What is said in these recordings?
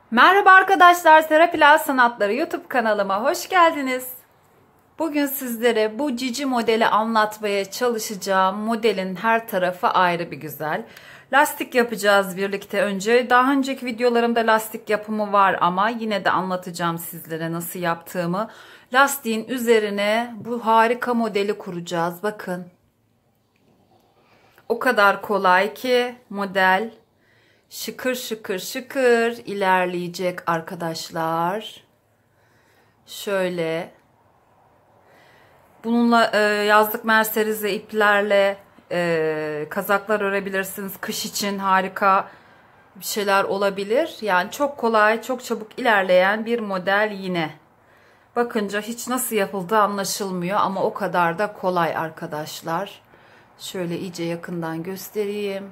Merhaba arkadaşlar, Serapilal Sanatları YouTube kanalıma hoş geldiniz. Bugün sizlere bu cici modeli anlatmaya çalışacağım. Modelin her tarafı ayrı bir güzel. Lastik yapacağız birlikte önce. Daha önceki videolarımda lastik yapımı var ama yine de anlatacağım sizlere nasıl yaptığımı. Lastiğin üzerine bu harika modeli kuracağız. Bakın. O kadar kolay ki model. Şıkır şıkır şıkır ilerleyecek arkadaşlar. Şöyle. Bununla yazlık merserize iplerle kazaklar örebilirsiniz. Kış için harika bir şeyler olabilir. Yani çok kolay, çok çabuk ilerleyen bir model yine. Bakınca hiç nasıl yapıldığı anlaşılmıyor ama o kadar da kolay arkadaşlar. Şöyle iyice yakından göstereyim.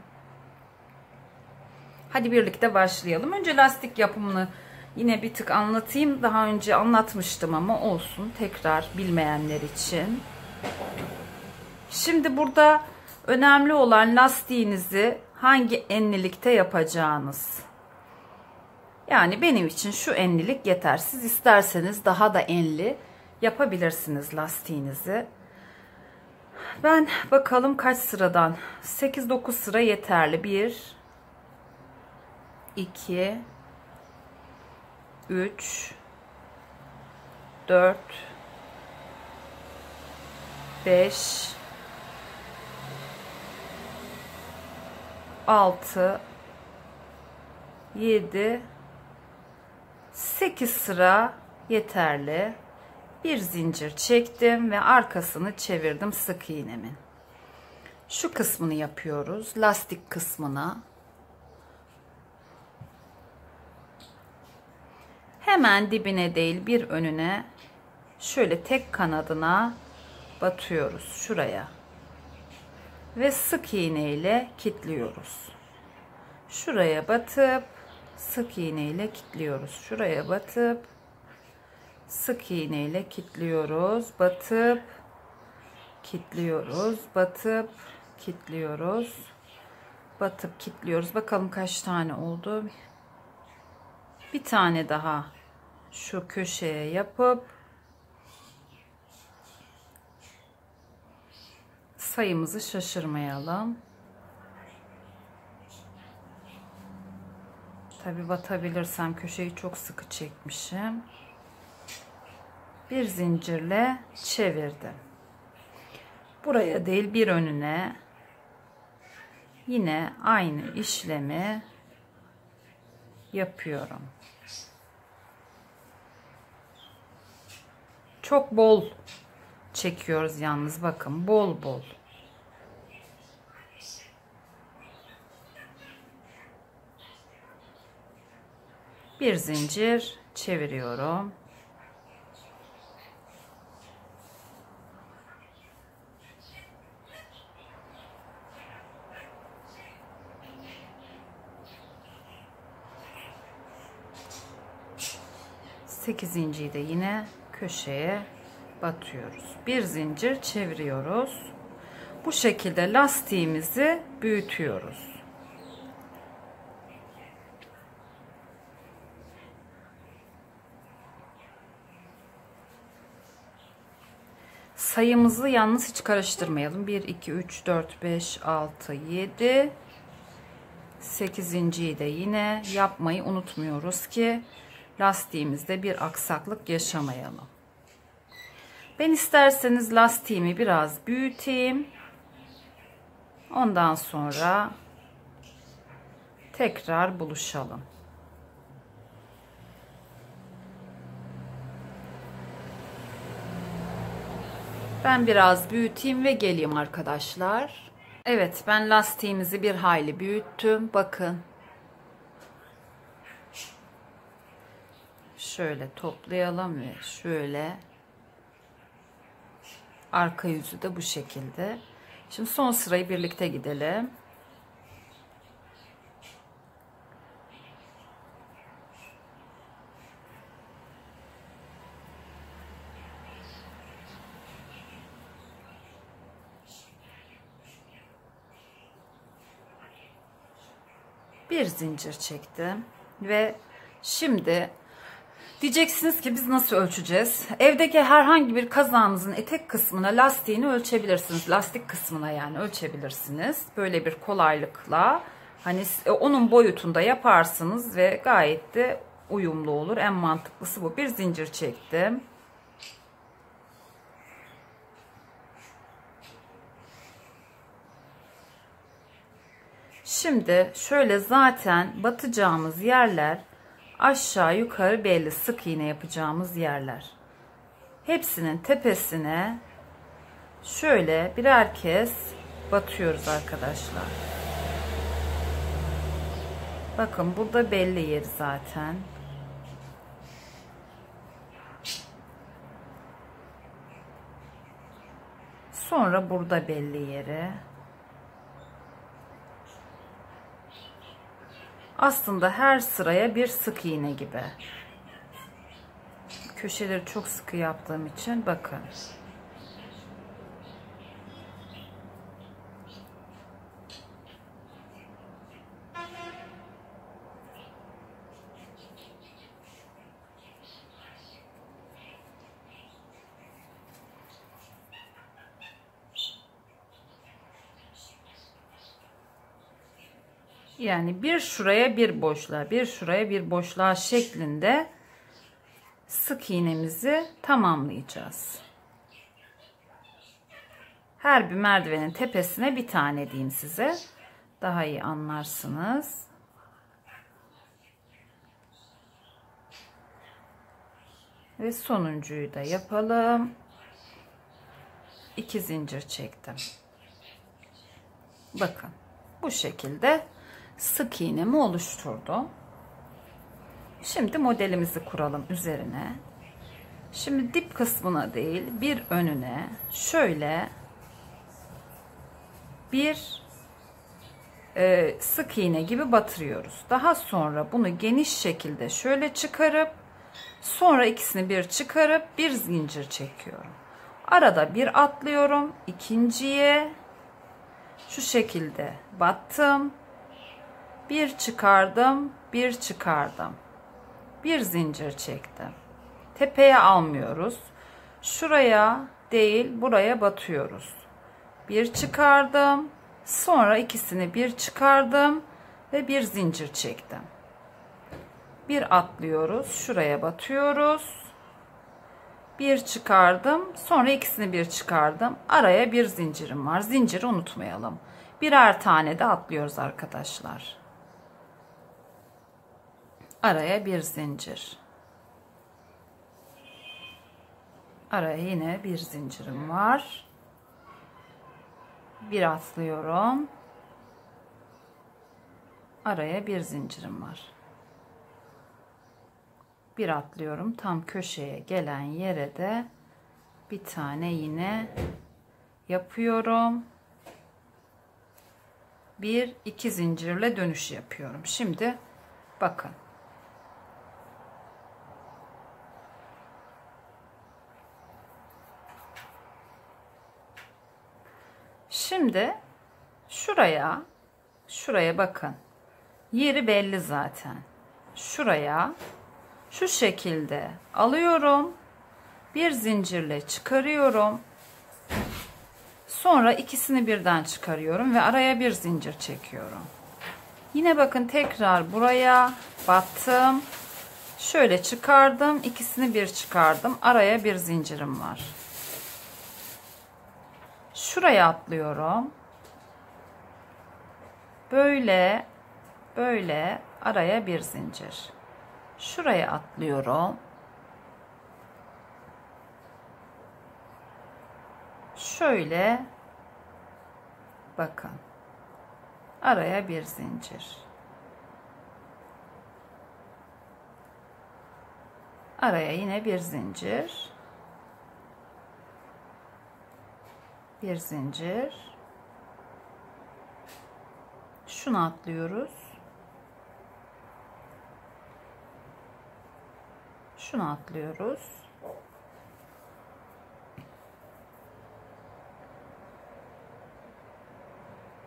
Hadi birlikte başlayalım. Önce lastik yapımını yine bir tık anlatayım. Daha önce anlatmıştım ama olsun. Tekrar bilmeyenler için. Şimdi burada önemli olan lastiğinizi hangi enlilikte yapacağınız. Yani benim için şu enlilik yeter. Siz isterseniz daha da enli yapabilirsiniz lastiğinizi. Ben bakalım kaç sıradan. 8-9 sıra yeterli. 1 2 3 4 5 6 7 8 sıra yeterli. Bir zincir çektim ve arkasını çevirdim sık iğnemin. Şu kısmını yapıyoruz. Lastik kısmına. Hemen dibine değil bir önüne şöyle tek kanadına batıyoruz şuraya ve sık iğne ile kilitliyoruz. Şuraya batıp sık iğne ile kilitliyoruz. Şuraya batıp sık iğne ile kilitliyoruz. Batıp kilitliyoruz. Batıp kilitliyoruz. Batıp kilitliyoruz. Bakalım kaç tane oldu. Bir tane daha şu köşeye yapıp sayımızı şaşırmayalım. Tabi batabilirsem, köşeyi çok sıkı çekmişim. Bir zincirle çevirdim. Buraya değil bir önüne yine aynı işlemi yapıyorum. Çok bol çekiyoruz yalnız, bakın, bol bol. Bir zincir çeviriyorum. Sekizinciyi de yine köşeye batıyoruz. Bir zincir çeviriyoruz. Bu şekilde lastiğimizi büyütüyoruz. Sayımızı yalnız hiç karıştırmayalım. 1 2 3 4 5 6 7 8.'yi de yine yapmayı unutmuyoruz ki lastiğimizde bir aksaklık yaşamayalım. Ben isterseniz lastiğimi biraz büyüteyim. Ondan sonra tekrar buluşalım. Ben biraz büyüteyim ve geleyim arkadaşlar. Evet, ben lastiğimizi bir hayli büyüttüm. Bakın. Şöyle toplayalım ve şöyle. Arka yüzü de bu şekilde. Şimdi son sırayı birlikte gidelim. Bir zincir çektim ve Şimdi diyeceksiniz ki biz nasıl ölçeceğiz? Evdeki herhangi bir kazağınızın etek kısmına lastiğini ölçebilirsiniz. Lastik kısmına yani ölçebilirsiniz. Böyle bir kolaylıkla hani onun boyutunda yaparsınız ve gayet de uyumlu olur. En mantıklısı bu. Bir zincir çektim. Şimdi şöyle zaten batacağımız yerler aşağı yukarı belli, sık iğne yapacağımız yerler. Hepsinin tepesine şöyle birer kez batıyoruz arkadaşlar. Bakın burada belli yeri zaten. Sonra burada belli yeri. Aslında her sıraya bir sık iğne gibi. Köşeleri çok sıkı yaptığım için bakın. Yani bir şuraya bir boşluğa, bir şuraya bir boşluğa şeklinde sık iğnemizi tamamlayacağız. Her bir merdivenin tepesine bir tane diyeyim size. Daha iyi anlarsınız. Ve sonuncuyu da yapalım. 2 zincir çektim. Bakın bu şekilde sık iğnemi oluşturdum. Şimdi modelimizi kuralım üzerine. Şimdi dip kısmına değil bir önüne şöyle bir sık iğne gibi batırıyoruz. Daha sonra bunu geniş şekilde şöyle çıkarıp sonra ikisini bir çıkarıp bir zincir çekiyorum. Arada bir atlıyorum. İkinciye şu şekilde battım. Bir çıkardım, bir çıkardım. Bir zincir çektim. Tepeye almıyoruz. Şuraya değil, buraya batıyoruz. Bir çıkardım. Sonra ikisini bir çıkardım ve bir zincir çektim. Bir atlıyoruz. Şuraya batıyoruz. Bir çıkardım. Sonra ikisini bir çıkardım. Araya bir zincirim var. Zinciri unutmayalım. Birer tane de atlıyoruz arkadaşlar. Araya bir zincir. Araya yine bir zincirim var. Bir atlıyorum. Araya bir zincirim var. Bir atlıyorum. Tam köşeye gelen yere de bir tane yine yapıyorum. Bir iki zincirle dönüş yapıyorum. Şimdi bakın. Şimdi şuraya bakın. Yeri belli zaten. Şuraya şu şekilde alıyorum. Bir zincirle çıkarıyorum. Sonra ikisini birden çıkarıyorum ve araya bir zincir çekiyorum. Yine bakın tekrar buraya battım. Şöyle çıkardım. İkisini bir çıkardım. Araya bir zincirim var. Şuraya atlıyorum. Böyle araya bir zincir. Şuraya atlıyorum. Şöyle bakın. Araya bir zincir. Araya yine bir zincir. Bir zincir. Şunu atlıyoruz. Şunu atlıyoruz.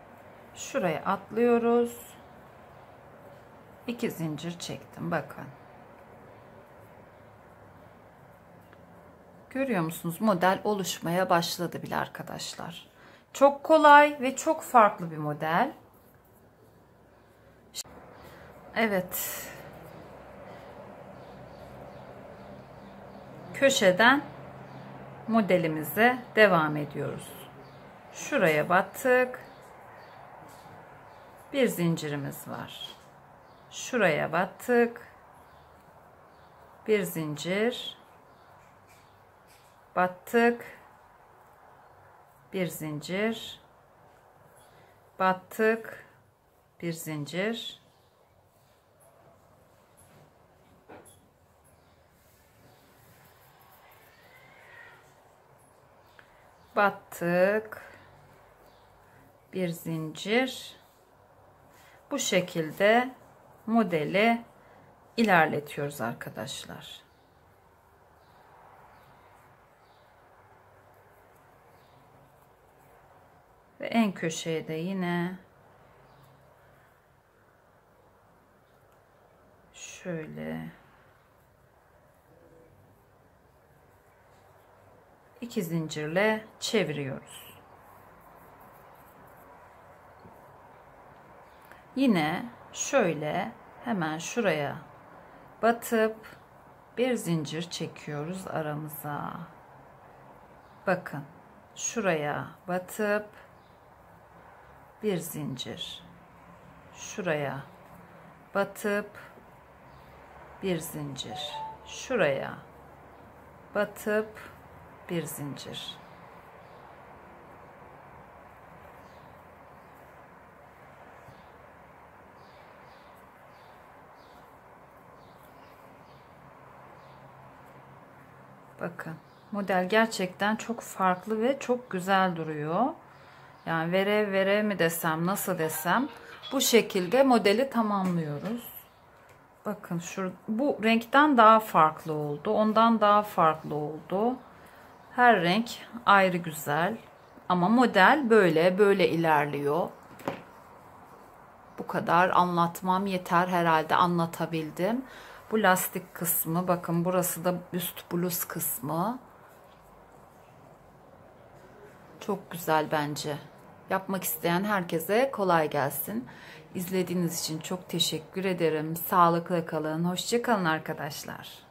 Şuraya atlıyoruz. 2 zincir çektim. Bakın. Görüyor musunuz? Model oluşmaya başladı bile arkadaşlar. Çok kolay ve çok farklı bir model. Evet. Köşeden modelimize devam ediyoruz. Şuraya battık. Bir zincirimiz var. Şuraya battık. Bir zincir. Battık. Bir zincir. Battık. Bir zincir. Battık. Bir zincir. Bu şekilde modeli ilerletiyoruz arkadaşlar. Ve en köşeye de yine şöyle 2 zincirle çeviriyoruz. Yine şöyle hemen şuraya batıp bir zincir çekiyoruz aramıza. Bakın şuraya batıp bir zincir, şuraya batıp bir zincir, şuraya batıp bir zincir. Bakın model gerçekten çok farklı ve çok güzel duruyor. Yani vere mi desem, nasıl desem, bu şekilde modeli tamamlıyoruz. Bakın bu renkten daha farklı oldu. Ondan daha farklı oldu. Her renk ayrı güzel. Ama model böyle ilerliyor. Bu kadar anlatmam yeter herhalde, anlatabildim. Bu lastik kısmı, bakın burası da üst bluz kısmı. Çok güzel bence. Yapmak isteyen herkese kolay gelsin. İzlediğiniz için çok teşekkür ederim. Sağlıkla kalın. Hoşça kalın arkadaşlar.